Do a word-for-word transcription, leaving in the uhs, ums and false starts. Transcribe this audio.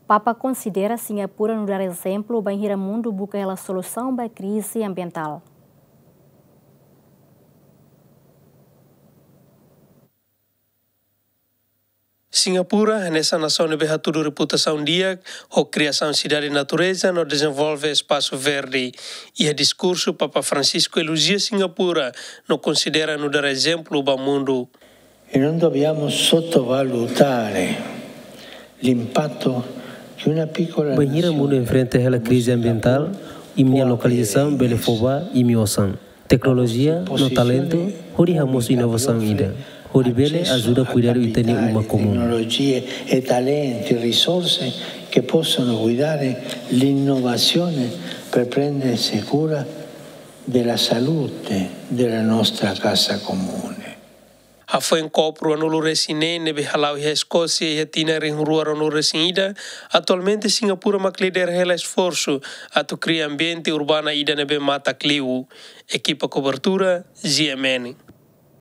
Papa considera Singapura no dar exemplo bainhira mundu buka hela solusaun para krize ambiental. Singapura, nessa nação de tudo reputação dia, a criação de cidade e natureza, não desenvolve espaço verde. E o discurso Papa Francisco elogia Singapura, não considera no dar exemplo para o mundo. E não dobbiamo sottovalutare l'impatto que uma piccola bainhira mundu enfrenta a crise ambiental e minha localização belefoba e miosan. Tecnologia, no talento, horihamos inovação ida. Horibele ajuda a cuidar do itali uma comum. Tecnologie e talenti, risorse che possono guidare l'innovazione per prendere cura della salute della nostra casa comune. A foi em copro no resine nebe halau e Escócia e tina rinrua no resinida. Atualmente Singapura maclider hela esforço a tu cria ambiente urbana ida nebe mata cliu. Equipa cobertura Z M N.